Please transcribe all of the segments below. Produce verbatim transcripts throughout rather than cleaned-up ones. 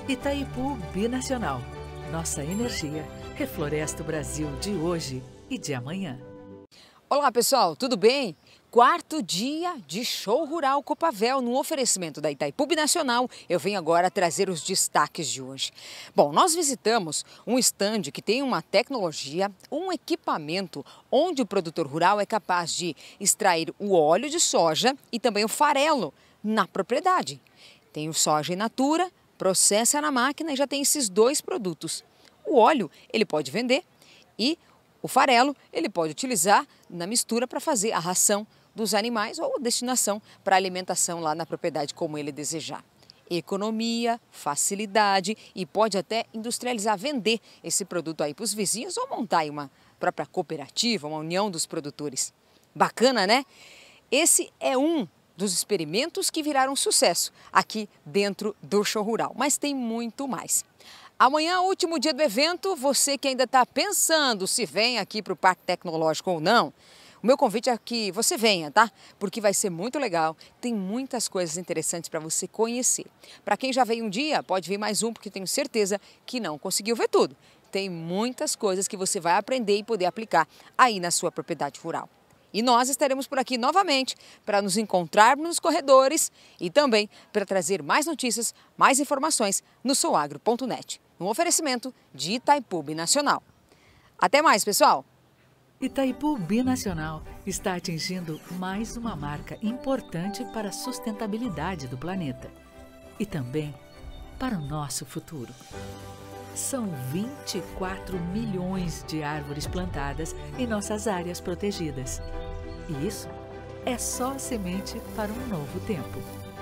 Itaipu Binacional. Nossa energia refloresta o Brasil de hoje e de amanhã. Olá pessoal, tudo bem? Quarto dia de show rural Copavel no oferecimento da Itaipu Binacional. Eu venho agora trazer os destaques de hoje. Bom, nós visitamos um estande que tem uma tecnologia, um equipamento onde o produtor rural é capaz de extrair o óleo de soja e também o farelo na propriedade. Tem o soja in natura, processa na máquina e já tem esses dois produtos. O óleo ele pode vender e o farelo ele pode utilizar na mistura para fazer a ração dos animais ou destinação para alimentação lá na propriedade como ele desejar. Economia, facilidade e pode até industrializar, vender esse produto aí para os vizinhos ou montar aí uma própria cooperativa, uma união dos produtores. Bacana, né? Esse é um dos experimentos que viraram sucesso aqui dentro do show rural, mas tem muito mais. Amanhã, último dia do evento, você que ainda está pensando se vem aqui para o Parque Tecnológico ou não, o meu convite é que você venha, tá? Porque vai ser muito legal, tem muitas coisas interessantes para você conhecer. Para quem já veio um dia, pode vir mais um, porque tenho certeza que não conseguiu ver tudo. Tem muitas coisas que você vai aprender e poder aplicar aí na sua propriedade rural. E nós estaremos por aqui novamente para nos encontrarmos nos corredores e também para trazer mais notícias, mais informações no souagro ponto net, um oferecimento de Itaipu Binacional. Até mais, pessoal! Itaipu Binacional está atingindo mais uma marca importante para a sustentabilidade do planeta e também para o nosso futuro. São vinte e quatro milhões de árvores plantadas em nossas áreas protegidas. E isso é só semente para um novo tempo.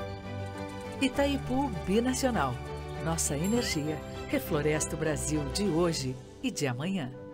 Itaipu Binacional. Nossa energia refloresta o Brasil de hoje e de amanhã.